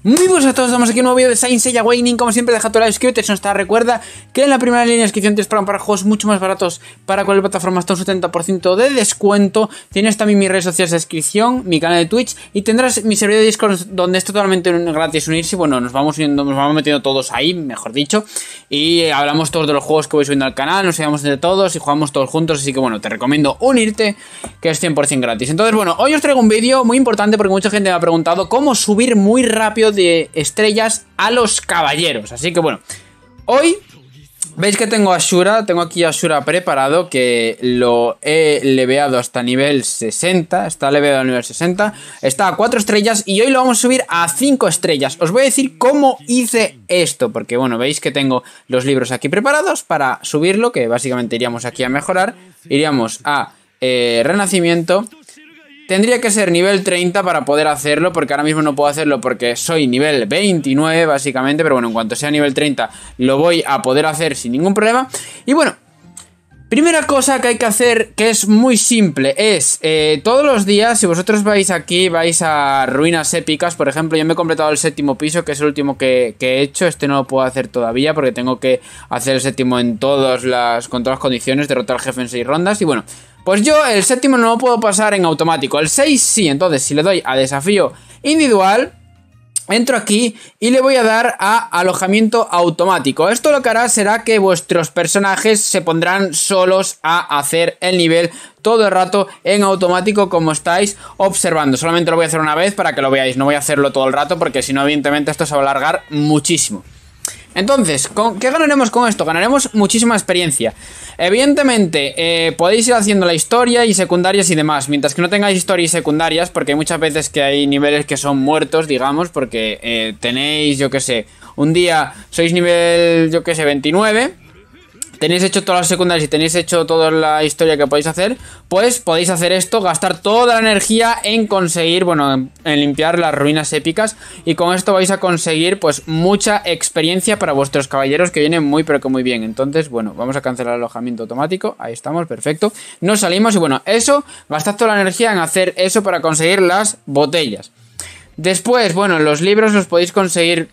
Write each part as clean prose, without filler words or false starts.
Muy buenas a todos, estamos aquí en un nuevo vídeo de Saint Seiya Awakening. Como siempre, deja tu like, suscríbete si no está. Recuerda que en la primera línea de descripción tienes para juegos mucho más baratos para cualquier plataforma hasta un 70% de descuento. Tienes también mis redes sociales de descripción, mi canal de Twitch y tendrás mi servidor de Discord donde es totalmente gratis unirse. Bueno, nos vamos metiendo todos ahí, mejor dicho, y hablamos todos de los juegos que voy subiendo al canal, nos llevamos entre todos y jugamos todos juntos. Así que bueno, te recomiendo unirte, que es 100% gratis. Entonces bueno, hoy os traigo un vídeo muy importante porque mucha gente me ha preguntado cómo subir muy rápido de estrellas a los caballeros. Así que bueno, hoy veis que tengo Ashura, tengo aquí Ashura preparado, que lo he leveado hasta nivel 60, está leveado a nivel 60, está a 4 estrellas y hoy lo vamos a subir a 5 estrellas. Os voy a decir cómo hice esto, porque bueno, veis que tengo los libros aquí preparados para subirlo, que básicamente iríamos aquí a mejorar, iríamos a renacimiento. Tendría que ser nivel 30 para poder hacerlo, porque ahora mismo no puedo hacerlo porque soy nivel 29 básicamente, pero bueno, en cuanto sea nivel 30 lo voy a poder hacer sin ningún problema. Y bueno, primera cosa que hay que hacer, que es muy simple, es todos los días, si vosotros vais aquí, vais a ruinas épicas, por ejemplo, yo me he completado el 7º piso, que es el último que he hecho. Este no lo puedo hacer todavía porque tengo que hacer el 7º con todas las condiciones, derrotar al jefe en 6 rondas. Y bueno, pues yo el 7º no lo puedo pasar en automático, el 6 sí. Entonces si le doy a desafío individual, entro aquí y le voy a dar a alojamiento automático. Esto lo que hará será que vuestros personajes se pondrán solos a hacer el nivel todo el rato en automático, como estáis observando. Solamente lo voy a hacer una vez para que lo veáis, no voy a hacerlo todo el rato porque si no evidentemente esto se va a alargar muchísimo. Entonces, ¿qué ganaremos con esto? Ganaremos muchísima experiencia. Evidentemente, podéis ir haciendo la historia y secundarias y demás, mientras que no tengáis historias y secundarias, porque hay muchas veces que hay niveles que son muertos, digamos, porque tenéis, yo que sé, un día sois nivel, yo que sé, 29... tenéis hecho todas las secundarias y tenéis hecho toda la historia que podéis hacer, pues podéis hacer esto, gastar toda la energía en conseguir, bueno, en limpiar las ruinas épicas, y con esto vais a conseguir pues mucha experiencia para vuestros caballeros, que vienen muy pero que muy bien. Entonces, bueno, vamos a cancelar el alojamiento automático, ahí estamos, perfecto, nos salimos y bueno, eso, gastad toda la energía en hacer eso para conseguir las botellas. Después, bueno, los libros los podéis conseguir...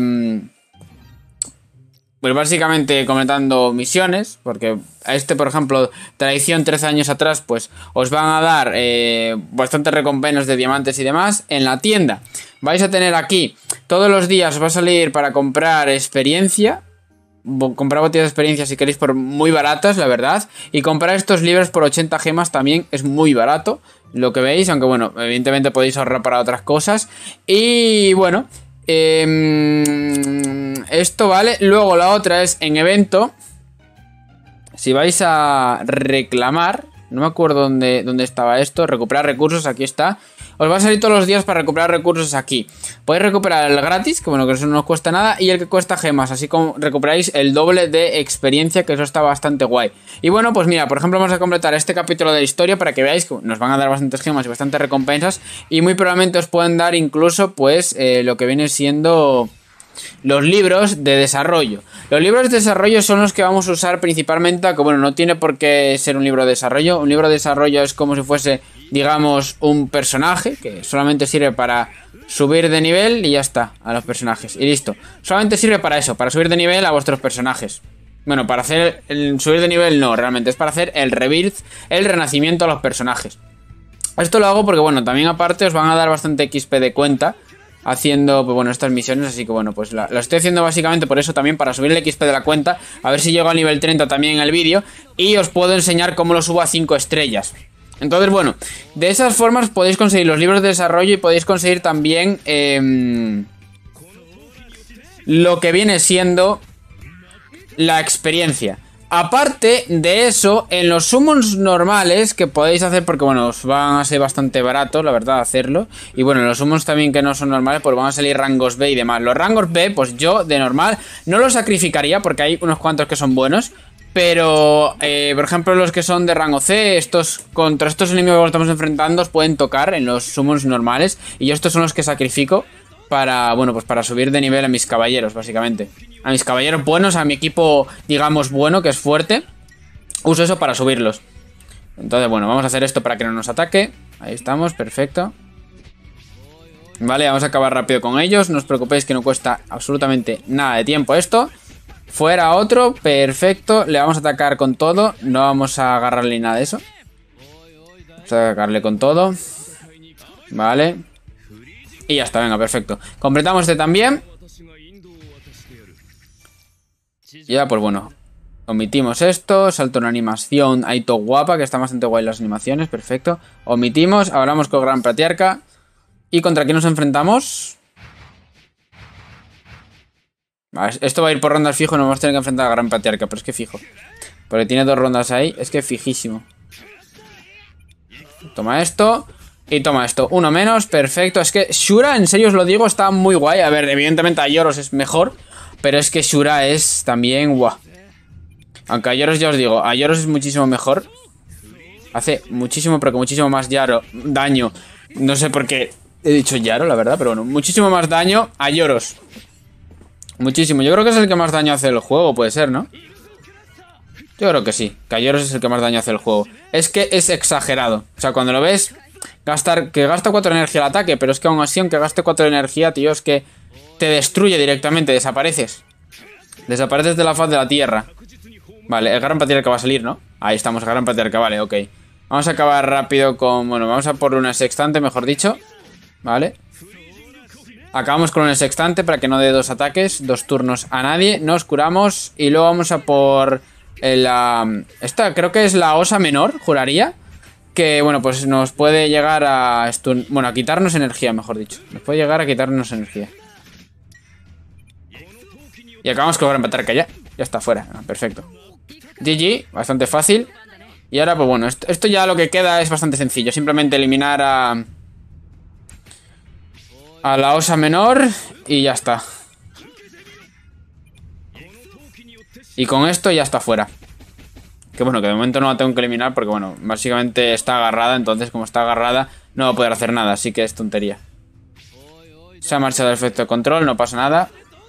pues básicamente comentando misiones, porque a este, por ejemplo, tradición 13 años atrás, pues os van a dar bastantes recompensas de diamantes y demás. En la tienda vais a tener aquí, todos los días os va a salir para comprar experiencia, comprar botellas de experiencia si queréis por muy baratas, la verdad, y comprar estos libros por 80 gemas también es muy barato, lo que veis, aunque bueno, evidentemente podéis ahorrar para otras cosas. Y bueno... esto vale. Luego la otra es en evento. Si vais a reclamar, no me acuerdo dónde estaba esto. Recuperar recursos, aquí está. Os va a salir todos los días para recuperar recursos aquí. Podéis recuperar el gratis, que bueno, que eso no os cuesta nada, y el que cuesta gemas, así como recuperáis el doble de experiencia, que eso está bastante guay. Y bueno, pues mira, por ejemplo, vamos a completar este capítulo de la historia para que veáis que nos van a dar bastantes gemas y bastantes recompensas, y muy probablemente os pueden dar incluso pues lo que viene siendo... los libros de desarrollo. Los libros de desarrollo son los que vamos a usar principalmente, aunque bueno, no tiene por qué ser un libro de desarrollo. Un libro de desarrollo es como si fuese, digamos, un personaje que solamente sirve para subir de nivel y ya está, a los personajes. Y listo. Solamente sirve para eso, para subir de nivel a vuestros personajes. Bueno, para hacer el subir de nivel no, realmente es para hacer el rebirth, el renacimiento a los personajes. Esto lo hago porque bueno, también aparte os van a dar bastante XP de cuenta haciendo, pues bueno, estas misiones, así que bueno, pues la estoy haciendo básicamente por eso también, para subir el XP de la cuenta, a ver si llego al nivel 30 también en el vídeo, y os puedo enseñar cómo lo subo a 5 estrellas. Entonces bueno, de esas formas podéis conseguir los libros de desarrollo y podéis conseguir también lo que viene siendo la experiencia. Aparte de eso, en los summons normales que podéis hacer, porque bueno, os van a ser bastante baratos, la verdad, hacerlo. Y bueno, los summons también que no son normales, pues van a salir rangos B y demás. Los rangos B, pues yo de normal no los sacrificaría porque hay unos cuantos que son buenos. Pero, por ejemplo, los que son de rango C, contra estos enemigos que estamos enfrentando, os pueden tocar en los summons normales. Y yo estos son los que sacrifico para, bueno, pues para subir de nivel a mis caballeros, básicamente. A mis caballeros buenos, a mi equipo, digamos, bueno, que es fuerte. Uso eso para subirlos. Entonces, bueno, vamos a hacer esto para que no nos ataque. Ahí estamos, perfecto. Vale, vamos a acabar rápido con ellos. No os preocupéis que no cuesta absolutamente nada de tiempo esto. Fuera otro, perfecto. Le vamos a atacar con todo. No vamos a agarrarle nada de eso. Vamos a atacarle con todo. Vale. Y ya está, venga, perfecto. Completamos este también. Y ya, pues bueno. Omitimos esto. Salto una animación ahí todo guapa, que está bastante guay las animaciones, perfecto. Omitimos, hablamos con el Gran Patriarca. ¿Y contra quién nos enfrentamos? Vale, esto va a ir por rondas fijo y nos vamos a tener que enfrentar al Gran Patriarca, pero es que fijo. Porque tiene 2 rondas ahí, es que fijísimo. Toma esto. Y toma esto, uno menos, perfecto. Es que Shura, en serio os lo digo, está muy guay. A ver, evidentemente a Yoros es mejor, pero es que Shura es también guau. Aunque a Yoros ya os digo, a Yoros es muchísimo mejor. Hace muchísimo, pero que muchísimo más daño. No sé por qué he dicho Yaro, la verdad, pero bueno, muchísimo más daño a Yoros. Muchísimo, yo creo que es el que más daño hace el juego, puede ser, ¿no? Yo creo que sí, que a Yoros es el que más daño hace el juego. Es que es exagerado, o sea, cuando lo ves, que gasta 4 de energía el ataque, pero es que aún así, aunque gaste 4 de energía, tío, es que te destruye directamente, desapareces. Desapareces de la faz de la tierra. Vale, el Gran Patriarca va a salir, ¿no? Ahí estamos, el Gran Patriarca, vale, ok. Vamos a acabar rápido con... Bueno, vamos a por una sextante, mejor dicho. Vale. Acabamos con un sextante para que no dé 2 ataques, 2 turnos a nadie. Nos curamos y luego vamos a por esta creo que es la osa menor, juraría. Que, bueno, pues nos puede llegar a... Bueno, a quitarnos energía, mejor dicho. Nos puede llegar a quitarnos energía. Y acabamos con el Gran Patriarca ya. Ya está fuera, perfecto. GG, bastante fácil. Y ahora, pues bueno, esto ya lo que queda es bastante sencillo. Simplemente eliminar a la osa menor y ya está. Y con esto ya está fuera. Que bueno, que de momento no la tengo que eliminar porque bueno, básicamente está agarrada. Entonces como está agarrada no va a poder hacer nada, así que es tontería. Se ha marchado el efecto de control, no pasa nada.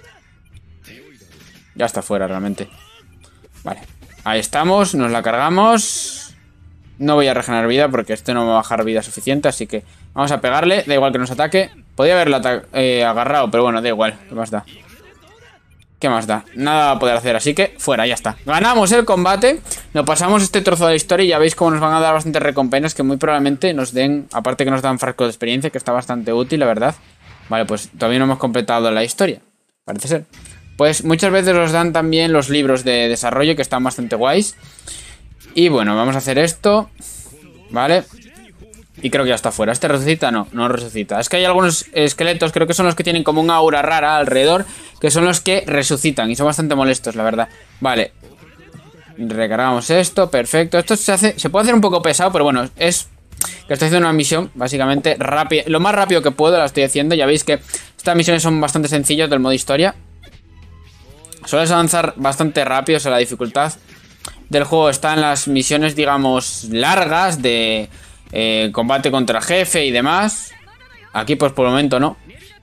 Ya está fuera realmente. Vale, ahí estamos, nos la cargamos. No voy a regenerar vida porque esto no me va a bajar vida suficiente, así que vamos a pegarle, da igual que nos ataque. Podría haberla agarrado, pero bueno, da igual. ¿Qué más da? ¿Qué más da? Nada va a poder hacer, así que fuera, ya está. Ganamos el combate, nos pasamos este trozo de la historia y ya veis cómo nos van a dar bastantes recompensas que muy probablemente nos den, aparte que nos dan frascos de experiencia, que está bastante útil, la verdad. Vale, pues todavía no hemos completado la historia, parece ser. Pues muchas veces os dan también los libros de desarrollo que están bastante guays. Y bueno, vamos a hacer esto. Vale. Y creo que ya está fuera. ¿Este resucita? No, no resucita. Es que hay algunos esqueletos, creo que son los que tienen como una aura rara alrededor, que son los que resucitan y son bastante molestos, la verdad. Vale. Recargamos esto, perfecto. Esto se puede hacer un poco pesado, pero bueno, es que estoy haciendo una misión básicamente rápida. Lo más rápido que puedo la estoy haciendo. Ya veis que estas misiones son bastante sencillas del modo historia. Sueles avanzar bastante rápido, o sea, la dificultad del juego está en las misiones, digamos, largas de combate contra jefe y demás. Aquí pues por el momento no.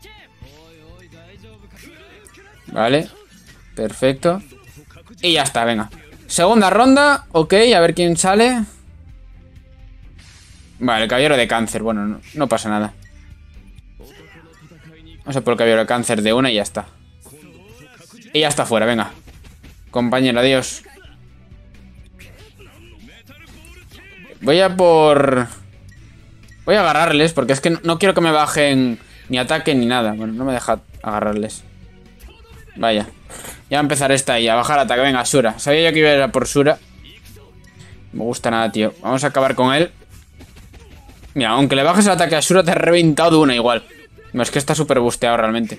Vale, perfecto. Y ya está, venga. Segunda ronda, ok, a ver quién sale. Vale, el caballero de cáncer, bueno, no pasa nada. Vamos a por el caballero de cáncer de una y ya está. Y ya está fuera, venga. Compañero, adiós. Voy a agarrarles porque es que no quiero que me bajen ni ataque ni nada. Bueno, no me deja agarrarles. Vaya. Ya va a empezar esta ahí, a bajar ataque. Venga, Shura. Sabía yo que iba a ir a por Shura. No me gusta nada, tío. Vamos a acabar con él. Mira, aunque le bajes el ataque a Shura, te ha reventado de una igual. No, es que está súper busteado realmente.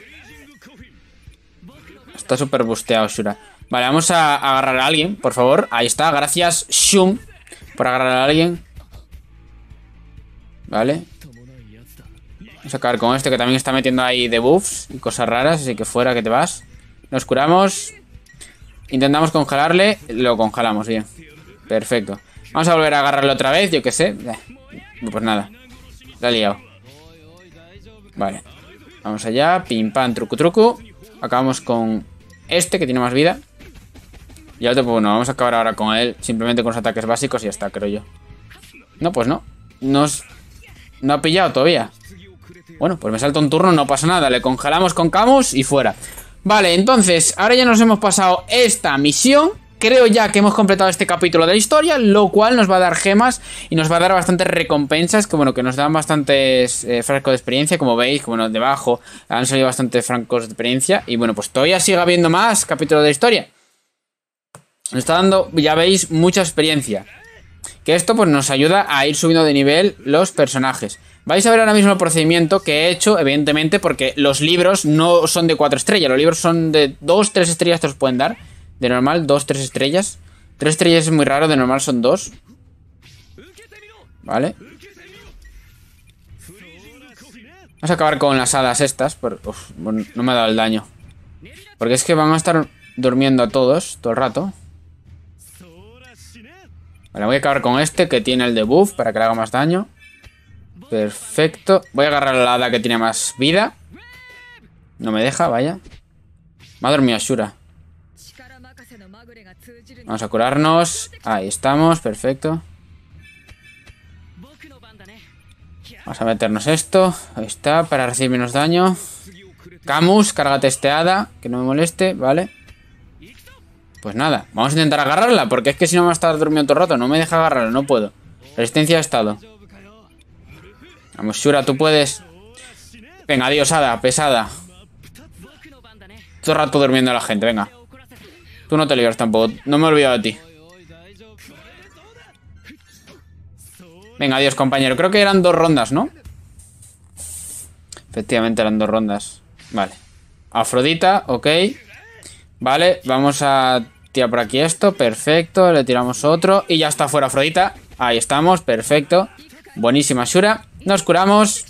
Está súper busteado, Shura. Vale, vamos a agarrar a alguien, por favor. Ahí está, gracias, Shum, por agarrar a alguien. Vale. Vamos a acabar con este que también está metiendo ahí debuffs y cosas raras, así que fuera que te vas. Nos curamos. Intentamos congelarle. Lo congelamos, bien. Perfecto. Vamos a volver a agarrarlo otra vez, yo que sé. Pues nada. La he liado. Vale. Vamos allá. Pim pam, trucu trucu. Acabamos con este que tiene más vida. Y otro, pues bueno, vamos a acabar ahora con él. Simplemente con los ataques básicos y ya está, creo yo. No, pues no. No ha pillado todavía. Bueno, pues me salta un turno, no pasa nada. Le congelamos con Camus y fuera. Vale, entonces, ahora ya nos hemos pasado esta misión. Creo ya que hemos completado este capítulo de la historia, lo cual nos va a dar gemas y nos va a dar bastantes recompensas, que bueno, que nos dan bastantes frascos de experiencia, como veis, que bueno, debajo han salido bastantes francos de experiencia. Y bueno, pues todavía sigue habiendo más capítulos de historia. Nos está dando, ya veis, mucha experiencia. Que esto pues nos ayuda a ir subiendo de nivel los personajes. Vais a ver ahora mismo el procedimiento que he hecho, evidentemente, porque los libros no son de 4 estrellas. Los libros son de 2, 3 estrellas, te los pueden dar. De normal, 2, 3 estrellas. 3 estrellas es muy raro, de normal son 2. Vale. Vamos a acabar con las hadas estas. Bueno, no me ha dado el daño. Porque es que van a estar durmiendo a todos todo el rato. Vale, voy a acabar con este que tiene el debuff para que le haga más daño. Perfecto. Voy a agarrar a la hada que tiene más vida. No me deja, vaya. Me ha dormido Ashura. Vamos a curarnos. Ahí estamos, perfecto. Vamos a meternos esto. Ahí está, para recibir menos daño. Camus, cárgate este hada, que no me moleste, vale. Pues nada, vamos a intentar agarrarla, porque es que si no me va a estar durmiendo todo el rato. No me deja agarrarla, no puedo. Resistencia de estado. Vamos, Shura, tú puedes. Venga, adiós, hada, pesada. Todo el rato durmiendo a la gente, venga. Tú no te libras tampoco, no me he olvidado de ti. Venga, adiós, compañero. Creo que eran 2 rondas, ¿no? Efectivamente eran 2 rondas. Vale. Afrodita, ok. Vale, vamos a tirar por aquí esto. Perfecto, le tiramos otro. Y ya está fuera Afrodita. Ahí estamos, perfecto. Buenísima Shura. Nos curamos.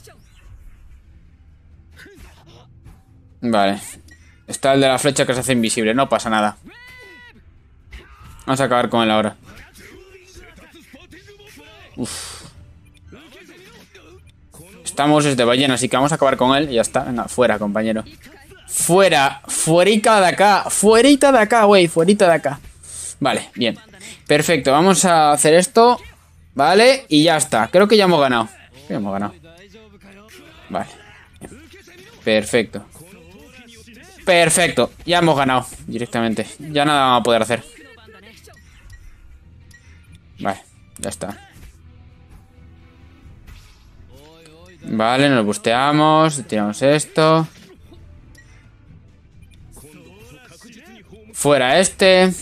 Vale. Está el de la flecha que se hace invisible, no pasa nada. Vamos a acabar con él ahora. Uf. Estamos desde ballena, así que vamos a acabar con él y ya está. Venga, fuera, compañero. Fuera, fuerica de acá. Fuerita de acá, güey, fuerita de acá. Vale, bien. Perfecto, vamos a hacer esto. Vale, y ya está. Creo que ya hemos ganado. Ya hemos ganado. Vale. Perfecto. Perfecto, ya hemos ganado directamente. Ya nada vamos a poder hacer. Vale, ya está. Vale, nos busteamos. Tiramos esto. Fuera este.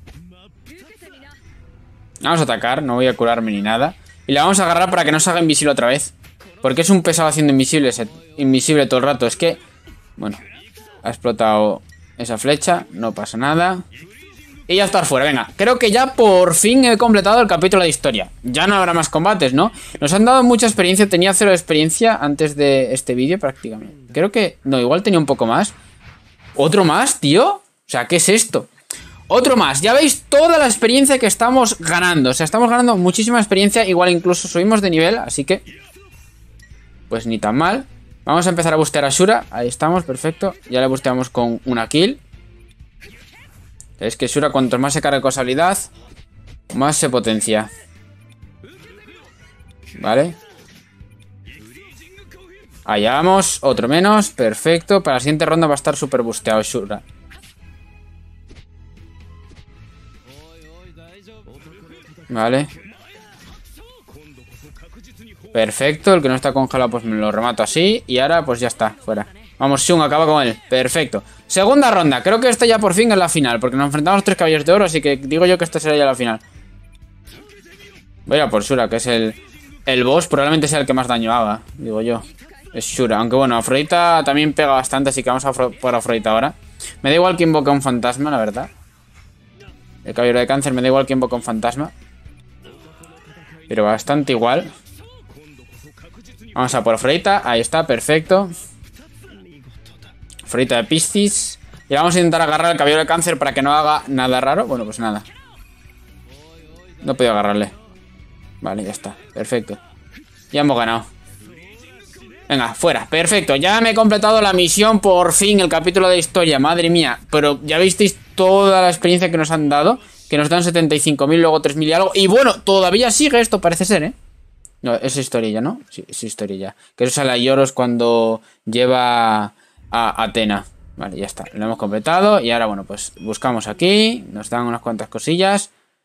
Vamos a atacar, no voy a curarme ni nada. Y la vamos a agarrar para que no se haga invisible otra vez. Porque es un pesado haciendo invisible todo el rato. Es que, bueno, ha explotado esa flecha, no pasa nada. Y ya está fuera, venga. Creo que ya por fin he completado el capítulo de historia. Ya no habrá más combates, ¿no? Nos han dado mucha experiencia, tenía 0 de experiencia antes de este vídeo prácticamente. Creo que, no, igual tenía un poco más. ¿Otro más, tío? O sea, ¿qué es esto? Otro más, ya veis toda la experiencia que estamos ganando. O sea, estamos ganando muchísima experiencia. Igual incluso subimos de nivel, así que pues ni tan mal. Vamos a empezar a bustear a Shura. Ahí estamos, perfecto. Ya le busteamos con una kill. Es que Shura, cuanto más se carga con habilidad, más se potencia. Vale. Allá vamos, otro menos, perfecto. Para la siguiente ronda va a estar súper busteado Shura. Vale. Perfecto, el que no está congelado pues me lo remato así. Y ahora pues ya está, fuera. Vamos, Shun, acaba con él, perfecto. Segunda ronda, creo que esta ya por fin es la final. Porque nos enfrentamos a los 3 caballeros de oro. Así que digo yo que esta será ya la final. Voy a por Shura, que es el boss. Probablemente sea el que más daño haga, digo yo. Es Shura, aunque bueno, Afrodita también pega bastante. Así que vamos a por Afrodita ahora. Me da igual que invoque un fantasma, la verdad. El caballero de cáncer me da igual que invoque un fantasma. Pero bastante igual. Vamos a por Afrodita, ahí está, perfecto. Afrodita de Piscis. Y vamos a intentar agarrar al caballero de cáncer para que no haga nada raro. Bueno, pues nada. No he podido agarrarle. Vale, ya está, perfecto. Ya hemos ganado. Venga, fuera, perfecto. Ya me he completado la misión, por fin, el capítulo de historia. Madre mía, pero ya visteis toda la experiencia que nos han dado. Que nos dan 75.000, luego 3.000 y algo. Y bueno, todavía sigue esto, parece ser, ¿eh? No, es historia, ¿no? Sí, es historia. Que eso sale a Lloros cuando lleva a Athena. Vale, ya está. Lo hemos completado. Y ahora, bueno, pues buscamos aquí. Nos dan unas cuantas cosillas.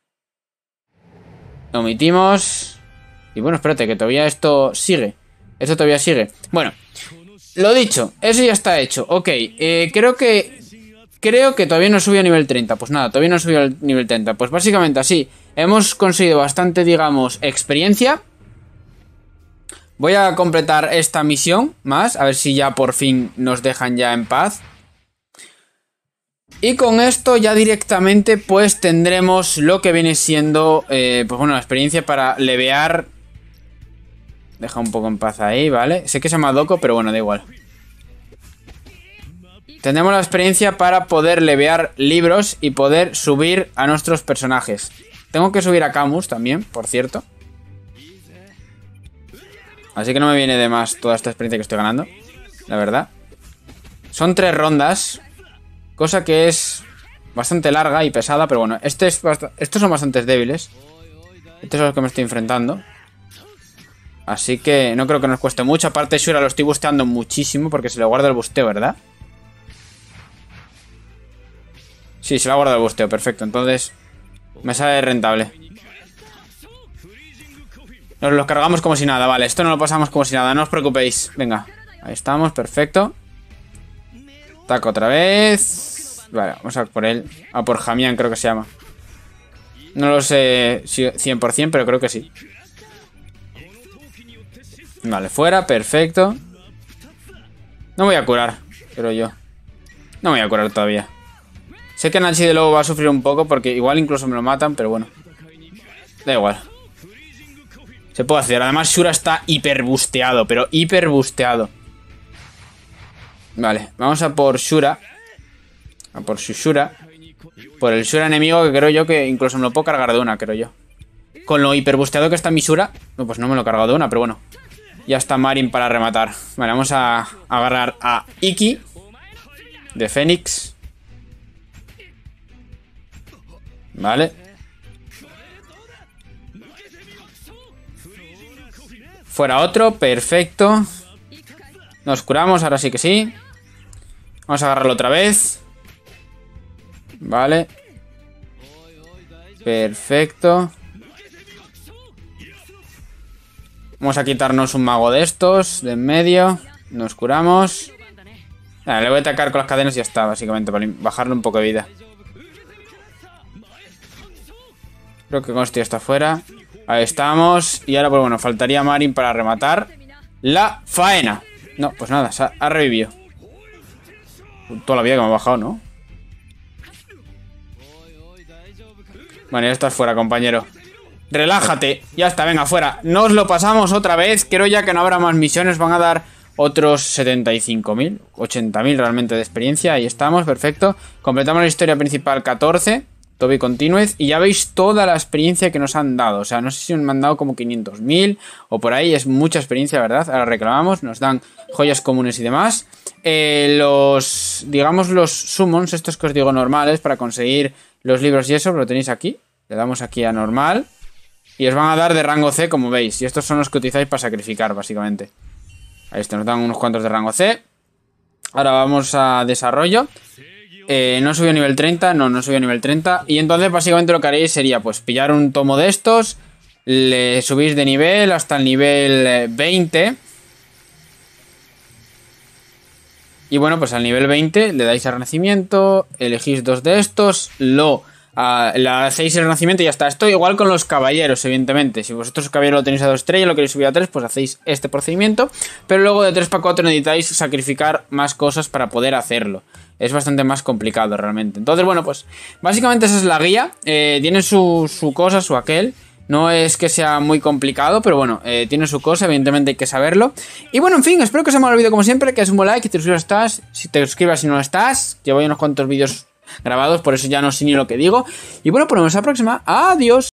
Omitimos. Y bueno, espérate, que todavía esto sigue. Esto todavía sigue. Bueno, lo dicho. Eso ya está hecho. Ok, creo que todavía no subió a nivel 30. Pues nada, todavía no subió al nivel 30. Pues básicamente así. Hemos conseguido bastante, digamos, experiencia. Voy a completar esta misión más. A ver si ya por fin nos dejan ya en paz. Y con esto ya directamente pues tendremos lo que viene siendo pues bueno, la experiencia para levear. Deja un poco en paz ahí, ¿vale? Sé que se llama Doko, pero bueno, da igual. Tendremos la experiencia para poder levear libros y poder subir a nuestros personajes. Tengo que subir a Camus también, por cierto. Así que no me viene de más toda esta experiencia que estoy ganando, la verdad. Son 3 rondas, cosa que es bastante larga y pesada, pero bueno, estos son bastante débiles. Estos son los que me estoy enfrentando. Así que no creo que nos cueste mucho. Aparte, Shura lo estoy busteando muchísimo porque se le guarda el busteo, ¿verdad? Sí, se le ha guardado el busteo, perfecto. Entonces, me sale rentable. Nos los cargamos como si nada, vale. Esto no lo pasamos como si nada, no os preocupéis. Venga, ahí estamos, perfecto. Taco otra vez. Vale, vamos a por él. A por Jamián, creo que se llama. No lo sé 100%, pero creo que sí. Vale, fuera, perfecto. No voy a curar, pero yo no voy a curar todavía. Sé que Nachi de Lobo va a sufrir un poco porque igual incluso me lo matan, pero bueno. Da igual. Se puede hacer. Además, Shura está hiper busteado, pero hiper busteado. Vale, vamos a por Shura. A por su Shura. Por el Shura enemigo que creo yo que incluso me lo puedo cargar de una, creo yo. Con lo hiper busteado que está mi Shura. No, pues no me lo he cargado de una, pero bueno. Ya está Marin para rematar. Vale, vamos a agarrar a Iki de Fénix. Vale. Fuera otro, perfecto. Nos curamos, ahora sí que sí. Vamos a agarrarlo otra vez. Vale. Perfecto. Vamos a quitarnos un mago de estos, de en medio. Nos curamos. Vale, le voy a atacar con las cadenas y ya está, básicamente, para bajarle un poco de vida. Creo que con esto ya está fuera. Ahí estamos. Y ahora, pues bueno, faltaría Marin para rematar la faena. No, pues nada, ha revivido. Toda la vida que me ha bajado, ¿no? Bueno, ya estás fuera, compañero. Relájate. Ya está, venga, fuera. Nos lo pasamos otra vez. Creo ya que no habrá más misiones. Van a dar otros 75.000, 80.000 realmente de experiencia. Ahí estamos, perfecto. Completamos la historia principal 14. Toby Continuez. Y ya veis toda la experiencia que nos han dado. O sea, no sé si me han dado como 500.000 o por ahí. Es mucha experiencia, ¿verdad? Ahora reclamamos. Nos dan joyas comunes y demás. Digamos los summons, estos que os digo normales, para conseguir los libros y eso, lo tenéis aquí. Le damos aquí a normal. Y os van a dar de rango C, como veis. Y estos son los que utilizáis para sacrificar, básicamente. Ahí está, nos dan unos cuantos de rango C. Ahora vamos a desarrollo. No subió a nivel 30. No subió a nivel 30. Y entonces básicamente lo que haréis sería pues pillar un tomo de estos. Le subís de nivel hasta el nivel 20. Y bueno, pues al nivel 20 le dais a renacimiento. Elegís 2 de estos. Le hacéis el renacimiento y ya está. Esto igual con los caballeros, evidentemente. Si vosotros caballero lo tenéis a 2 estrellas, lo queréis subir a 3, pues hacéis este procedimiento. Pero luego de 3 para 4 necesitáis sacrificar más cosas para poder hacerlo. Es bastante más complicado realmente. Entonces, bueno, pues básicamente esa es la guía. Tiene su cosa, su aquel. No es que sea muy complicado, pero bueno, tiene su cosa, evidentemente hay que saberlo. Y bueno, en fin, espero que os haya molado el vídeo como siempre, que es un buen like, que te suscribas si te suscribas si no lo estás. Llevo unos cuantos vídeos grabados, por eso ya no sé ni lo que digo. Y bueno, pues nos vemos la próxima. Adiós.